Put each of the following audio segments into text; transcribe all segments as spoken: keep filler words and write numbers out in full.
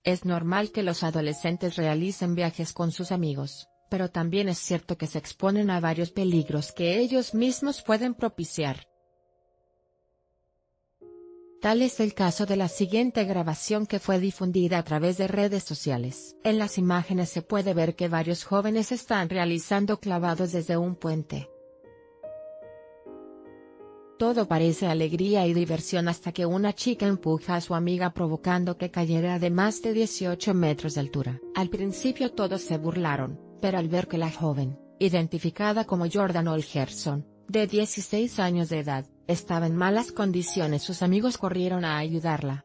Es normal que los adolescentes realicen viajes con sus amigos, pero también es cierto que se exponen a varios peligros que ellos mismos pueden propiciar. Tal es el caso de la siguiente grabación que fue difundida a través de redes sociales. En las imágenes se puede ver que varios jóvenes están realizando clavados desde un puente. Todo parece alegría y diversión hasta que una chica empuja a su amiga provocando que cayera de más de dieciocho metros de altura. Al principio todos se burlaron, pero al ver que la joven, identificada como Jordan Olgerson, de dieciséis años de edad, estaba en malas condiciones, sus amigos corrieron a ayudarla.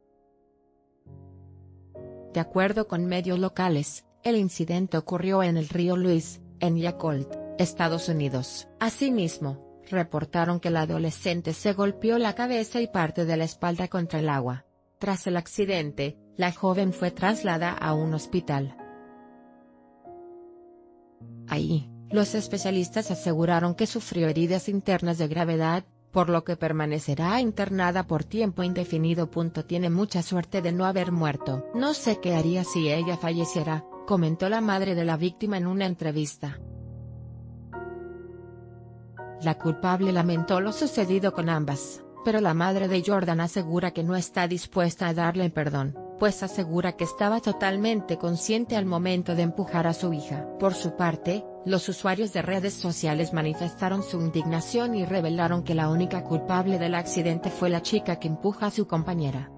De acuerdo con medios locales, el incidente ocurrió en el río Louise, en Yakult, Estados Unidos. Asimismo, reportaron que la adolescente se golpeó la cabeza y parte de la espalda contra el agua. Tras el accidente, la joven fue trasladada a un hospital. Ahí, los especialistas aseguraron que sufrió heridas internas de gravedad, por lo que permanecerá internada por tiempo indefinido. Tiene mucha suerte de no haber muerto. No sé qué haría si ella falleciera, comentó la madre de la víctima en una entrevista. La culpable lamentó lo sucedido con ambas, pero la madre de Jordan asegura que no está dispuesta a darle perdón, pues asegura que estaba totalmente consciente al momento de empujar a su hija. Por su parte, los usuarios de redes sociales manifestaron su indignación y revelaron que la única culpable del accidente fue la chica que empuja a su compañera.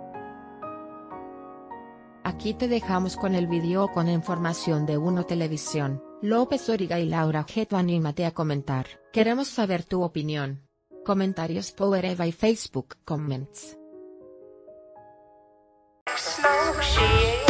Aquí te dejamos con el video con información de Uno Televisión. López Dóriga y Laura Geto, anímate a comentar. Queremos saber tu opinión. Comentarios Power Eva y Facebook Comments. Smoke shit.